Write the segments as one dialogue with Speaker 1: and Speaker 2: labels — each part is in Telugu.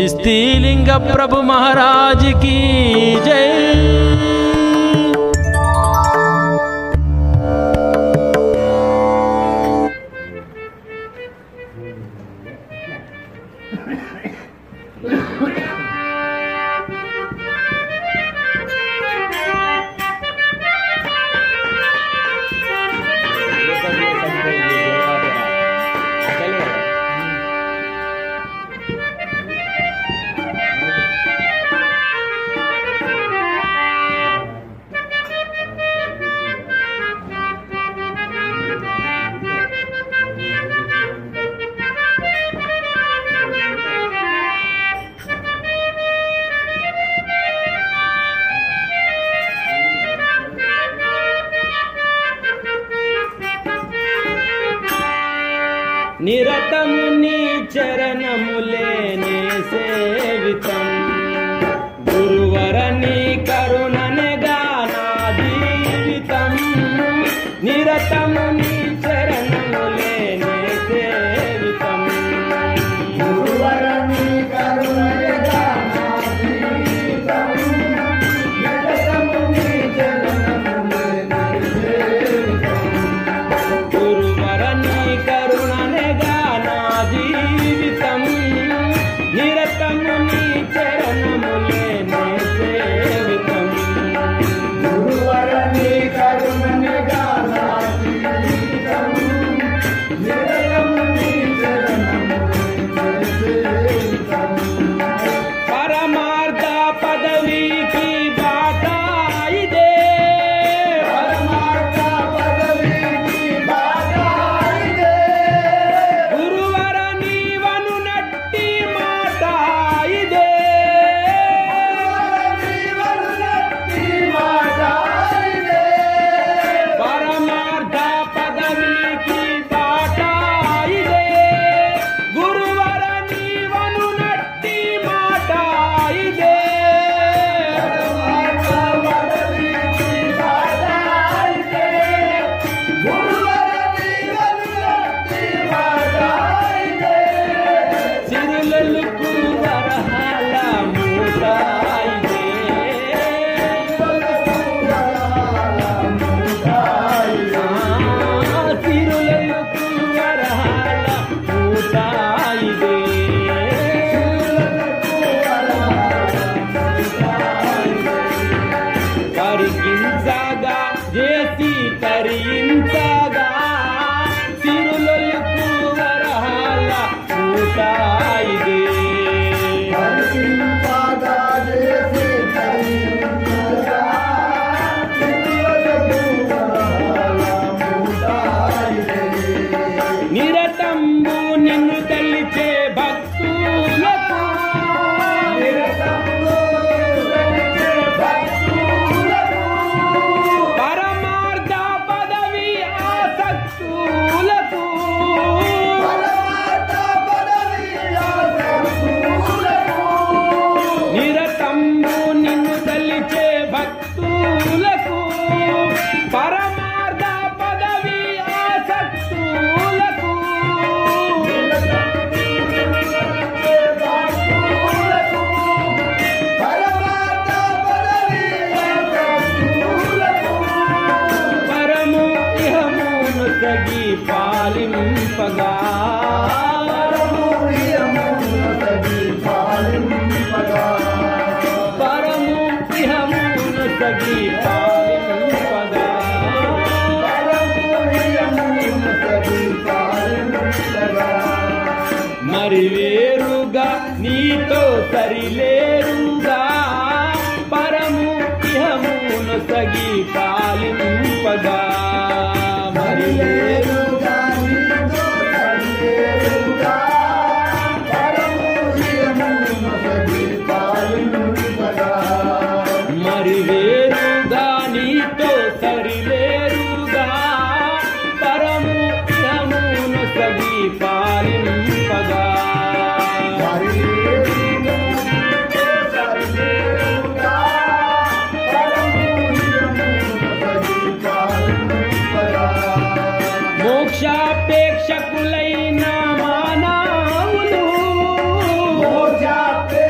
Speaker 1: चिश्तीलिंग प्रभु महाराज की जय।
Speaker 2: निरतम नी चरणमुलेने सेवितं गुरुवरनी करुणने गानादीवितं निरतम नी चरणमुलेने सेवितं गुरुवरनी करुणने गानादीवितं निरतम नी चरणमुलेने सेवितं गुरुवरनी करुणने जीवितं निरतं नी चरणमुलेने सेवितं गुरुवरनी करुणने गानादीवितं निरतं नी चरणमुलेने सेवितं परमार्थ पदवी की बाटा इदे परमार्थ पदवी की बाटा इदे गुरुवर नीवनु नट्टी माटा इदे नीवनु नट्टी माटा इदे परमार्थ पदवी की बाटा इदे गुरुवर नीवनु नट्टी माटा इदे परमार्थ पदवी की बाटा इदे गुरुवर नीवनु नट्टी माटा इदे सिरुलुलुकु वरहाల మూట ఇదే సిరులలుకు వరహాల మూట ఇదే కరిగించగా చేసి తరించగా సిరులలుకు వరహాల మూట ఇదే నిరతంబు నిన్ను తలిచే భక్తులకు పరమార్థ పదవి ఆసక్తులకు నిరతంబు నిన్ను తలిచే భక్తులకు పరమార్థ పదవి ఆసక్తులకు పరము ఇహమును తగి పాలింపగా పరము ఇహమును తగి పాలింపగా మరి వేరుగా నీతో సరిలేరుగా పరము ఇహమును తగి పాలింపగా మరి వేరుగా నీతో సరిలేరుగా పరము ఇహమును తగి పాలింపగా మరి వేరుగా నీతో సరిలేరుగా పరము ఇహమును తగి పాలింపగా మోక్షాపేక్షకులైన మానవులు మోక్షాపేక్షకులైన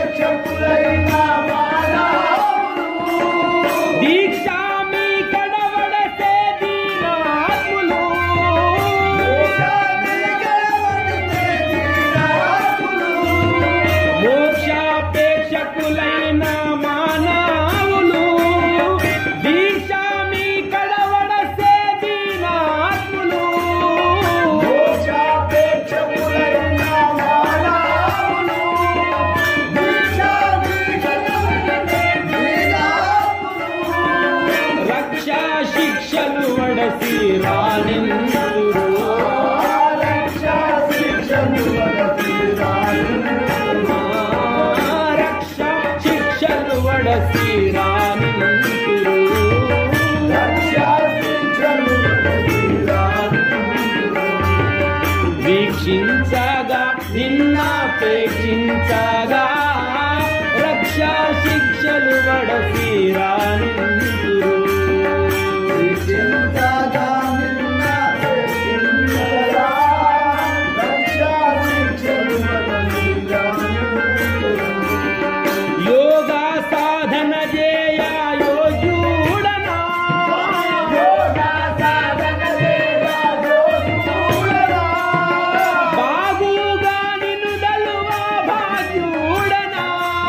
Speaker 1: వీక్షించగా నిన్నపేక్షించగా రక్షా శిక్షలు వడసి రానిందురు యోగా సాధన చేయ యోగ్యుడనా బాగుగా నిన్ను దలువా భాగ్యుడనా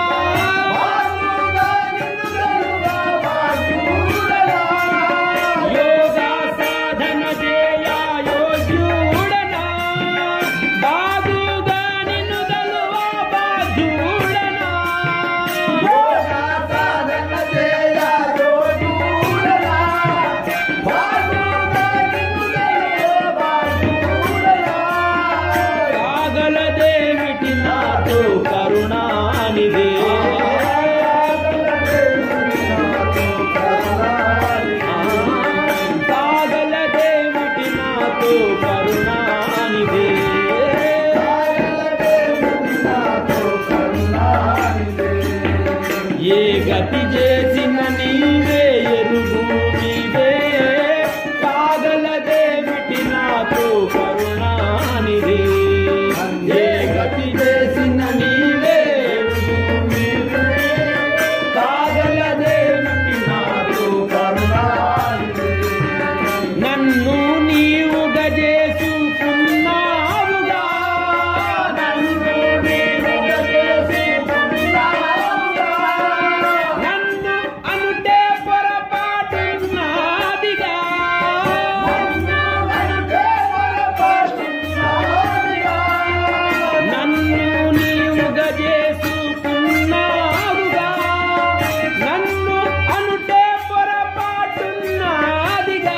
Speaker 1: యోగా సాధన చేయ యోగ్యుడనా బాగుగా నిన్ను దలువా భాగ్యుడనా కాగలదేమిటి నాతో కరుణానిదే కాగలదేమిటి నాతో కరుణానిదే ఏ గతి చేసిన నీవే ఎరుగు నీవే కాగలదేమిటి నాతో కరుణానిదే ఏ గతి చేసిన నీవే ఎరుగు నీవే కాగలదేమిటి నాతో కరుణానిదే నన్ను నీవుగా చేసుకున్నావుగా నన్ను నీవుగా చేసుకున్నావుగా నన్ను అనుటే పొరపాటున్నాదిగా నన్ను నీవుగా చేసుకున్నావుగా నన్ను అనుటే పొరపాటున్నాదిగా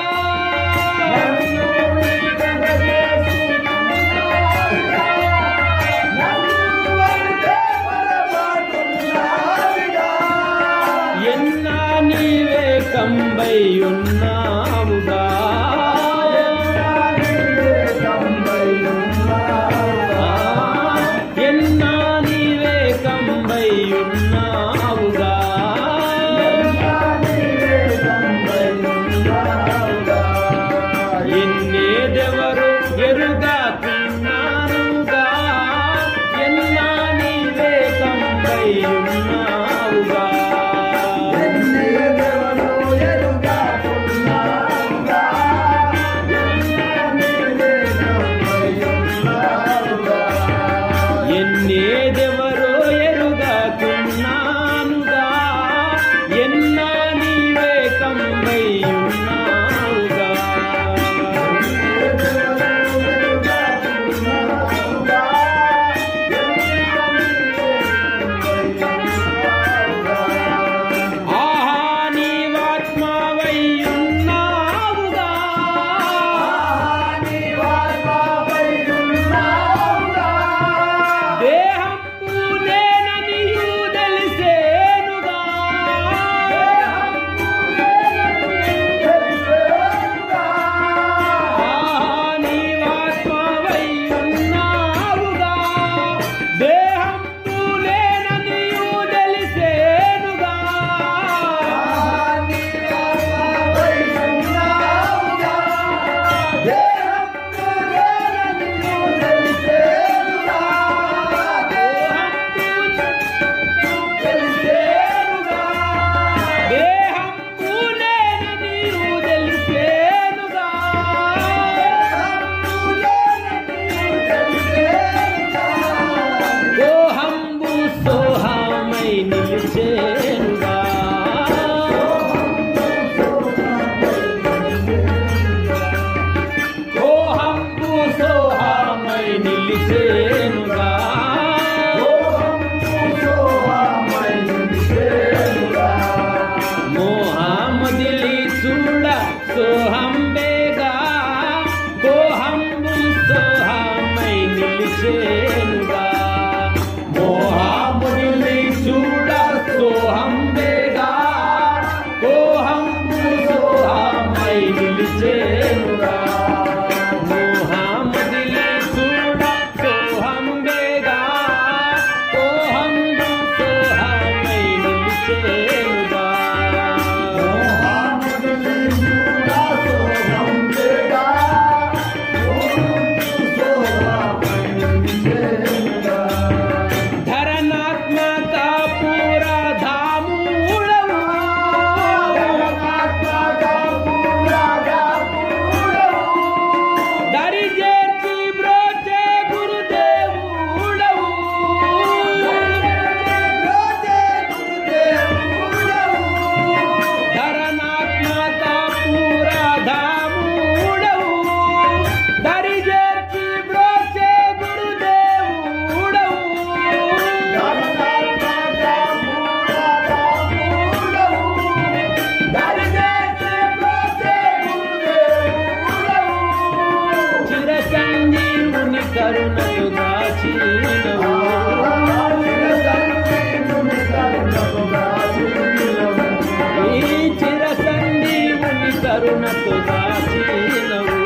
Speaker 1: ఎన్నా నీవే కంబై ఉన్నావుగా ఎన్నా నీవే కంబై ఉన్నావుగా ఎన్నేదెవరు ఎరుగాకున్నానుగా ఎన్నా నీవే కంబై ఉన్నావుగా ఎన్నేదెవరో ఎరుగాకున్నానుగా ఎన్నా నీవే కంబై ఉన్నావుగా ఆహా నీవాత్మవై ఉన్నావుగా దేహంబు నేననియు తెలిసేనుగా ఆహా నీవాత్మవై ఉన్నావుగా దేహంబు నేననియు తెలిసేనుగా దేహంబు నేననియు తెలిసేనుగా దోహంబు సోహమై నిలిచేనుగా దోహంబు సోహమై నిలిచేనుగా మోహమదిలి చూడ సోహంబేగా దోహంబు సోహమై నిలిచేనుగా మోహమదిలి చూడ సోహంబేగా దోహంబు సోహమై నిలిచేనుగా మోహమదిలి చూడ కరుణకు దాచినవు ఈ చిర సంజీవుని కరుణకు దాచినవు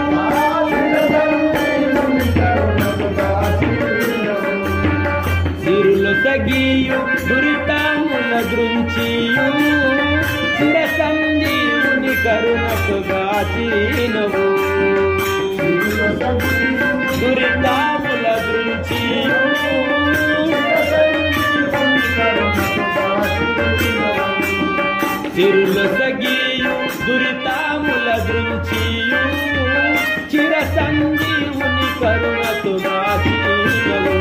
Speaker 1: సిరులు తగియు దురితముల దృంచియు చిర సంజీవుని కరుణకు దాచినవు దురితముల దృంచియు సిరులు తగియు దురితముల దృంచియు చిర సంజీవుని కరుణకు దాచినవు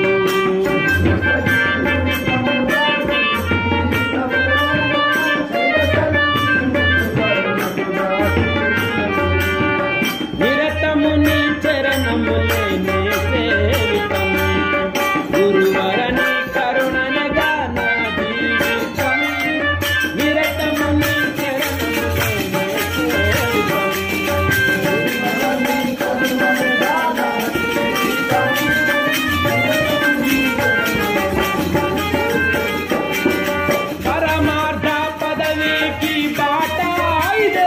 Speaker 1: నిరతముని చరణములే నే సేవితం గురువరని కరుణనగా నా జీవితం నిరతముని చరణములే నే సేవితం పరమార్థ పదవికి బాట ఇదే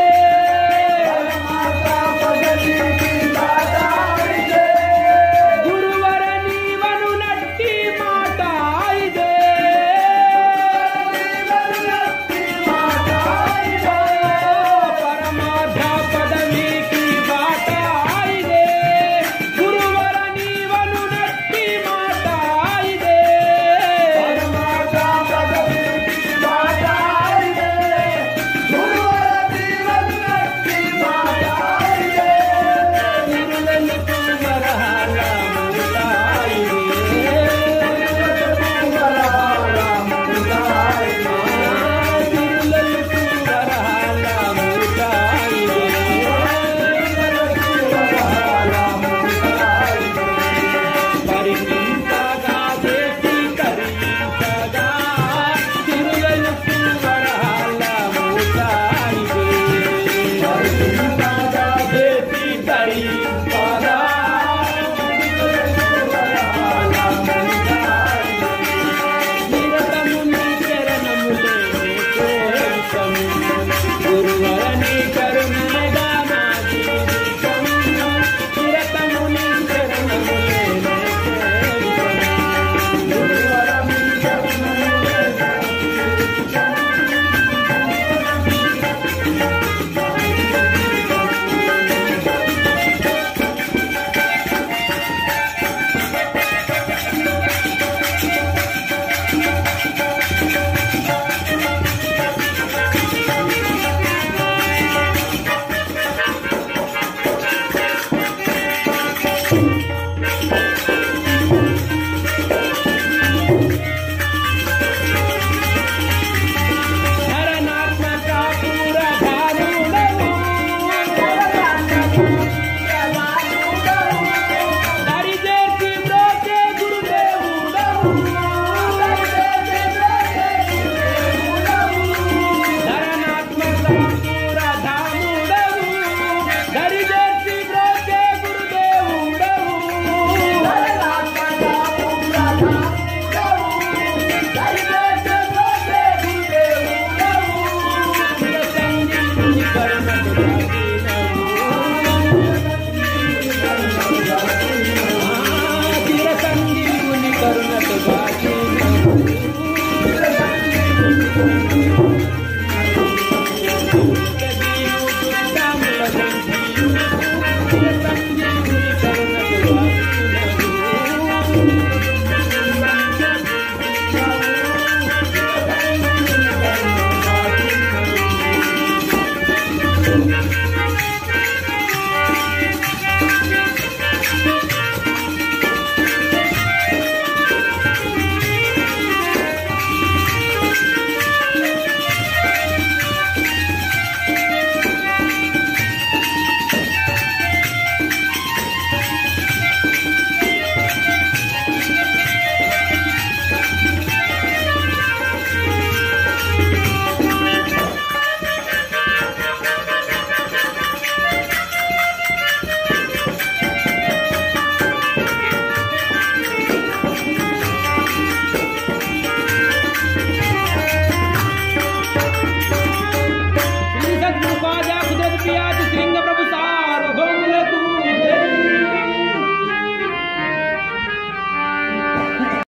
Speaker 1: గురువర నీవను నట్టి మాట ఇదే పరమార్థ పదవికి బాట ఇదే గురువర నీవను నట్టి మాట ఇదే తిరులకు వరహాల తిరులకు వరహాల పరికించగా చేసి కరించగా తిరులకు వరహాల చేసి కరించగా నిరతముని చరణములే సేవితం గురువరని కరుణగా నా జీవితం నిరతముని చరణములే ధరణాత్మక పూరధారుడవు దరిచేర్చి బ్రోచే గురుదేవుడవు ధరణాత్మక పూరధాముడవు దరిచేర్చి బ్రోచే గురుదేవుడవు చిర సంజీవుని కరుణకు దాచినవు